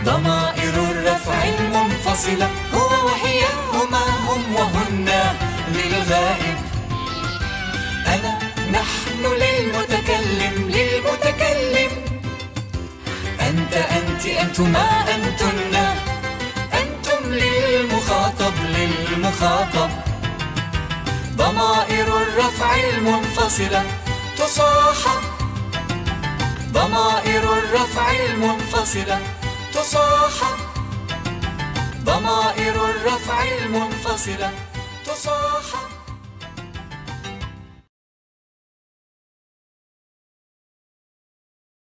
ضمائر الرفع المنفصلة هو وهي هما هم وهن للغائب. أنا نحن للمتكلم أنت أنت أنتما أنتن أنتم للمخاطب ضمائر الرفع المنفصلة تصاحب. ضمائر الرفع المنفصلة تصاحب. ضمائر الرفع المنفصلة تصاحب.